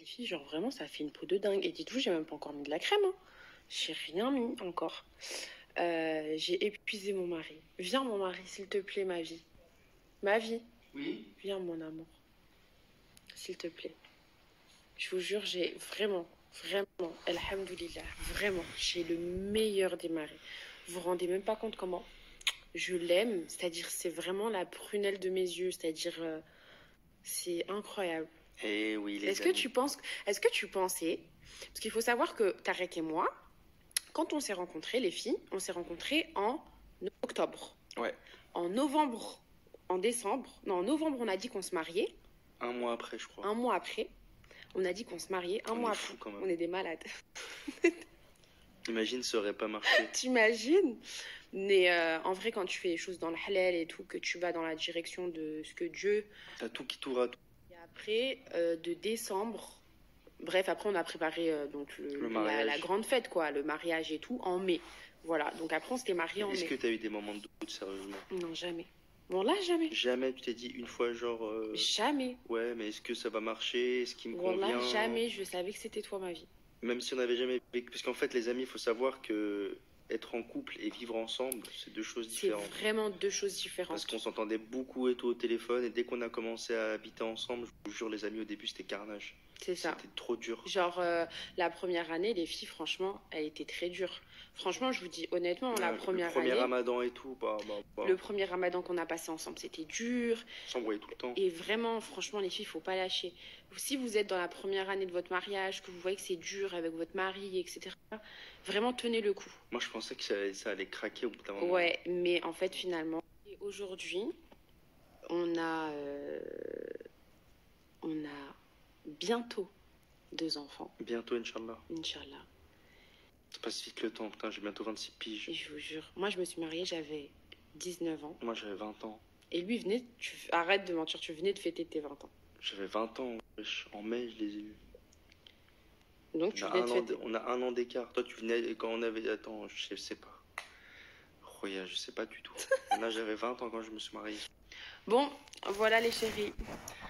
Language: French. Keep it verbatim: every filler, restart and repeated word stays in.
Les filles, genre vraiment, ça fait une peau de dingue. Et dites-vous, j'ai même pas encore mis de la crème, hein. J'ai rien mis encore. Euh, j'ai épuisé mon mari. Viens, mon mari, s'il te plaît, ma vie. Ma vie. Oui. Viens, mon amour. S'il te plaît. Je vous jure, j'ai vraiment, vraiment, alhamdoulilah, vraiment, j'ai le meilleur des maris. Vous vous rendez même pas compte comment je l'aime. C'est-à-dire, c'est vraiment la prunelle de mes yeux. C'est-à-dire, euh, c'est incroyable. Eh oui, les Est-ce que amis. tu penses, est-ce que tu pensais, parce qu'il faut savoir que Tarek et moi, quand on s'est rencontrés, les filles, on s'est rencontrés en octobre. Ouais. En novembre, en décembre, non, en novembre, on a dit qu'on se mariait. Un mois après, je crois. Un mois après, on a dit qu'on se mariait. Un On mois est après, fous, quand même. on est des malades. Imagine, ça aurait pas marché. T'imagines? Mais euh, en vrai, quand tu fais les choses dans le halal et tout, que tu vas dans la direction de ce que Dieu... T'as tout qui tourne à tout. Et après, euh, de décembre... Bref, après, on a préparé euh, donc le, Le la, mariage. la grande fête, quoi, le mariage et tout, en mai. Voilà, donc après, on s'était mariés en mai. Est-ce que t'as eu des moments de doute, sérieusement? Non, jamais. Bon, là, jamais. Jamais tu t'es dit une fois, genre... euh, Jamais. Ouais, mais est-ce que ça va marcher? Est-ce qu'il me Bon, là, convient? jamais. Je savais que c'était toi, ma vie. Même si on n'avait jamais vécu. Parce qu'en fait, les amis, il faut savoir que être en couple et vivre ensemble, c'est deux choses C'est différentes. vraiment deux choses différentes. Parce qu'on s'entendait beaucoup et tout au téléphone, et dès qu'on a commencé à habiter ensemble, je vous jure, les amis, au début, c'était carnage. C'est ça. C'était trop dur. Genre, euh, la première année, les filles, franchement, elle était très dure. Franchement, je vous dis honnêtement, la Ouais, première le premier année, ramadan et tout, bah, bah, bah, le premier ramadan qu'on a passé ensemble, c'était dur. on s'embrouillait tout le temps. Et vraiment, franchement, les filles, il faut pas lâcher. Si vous êtes dans la première année de votre mariage, que vous voyez que c'est dur avec votre mari, et cetera, vraiment tenez le coup. Moi, je pensais que ça, ça allait craquer au bout d'un moment. Ouais, mais en fait, finalement, et aujourd'hui, on a, euh, on a bientôt deux enfants, Bientôt, Inch'Allah. Inch'Allah. Ça passe vite le temps, putain, j'ai bientôt vingt-six piges. Et je vous jure, moi, je me suis mariée, j'avais dix-neuf ans. Moi, j'avais vingt ans. Et lui venait, tu arrête de mentir, tu venais de fêter tes vingt ans. J'avais vingt ans, wesh. En mai, je les ai eus. Donc On tu a, venais un de an fêter. de- on a un an d'écart. Toi, tu venais quand on avait... Attends, je sais pas. Roya, je sais pas du tout. Là, j'avais vingt ans quand je me suis marié. Bon, voilà les chéris.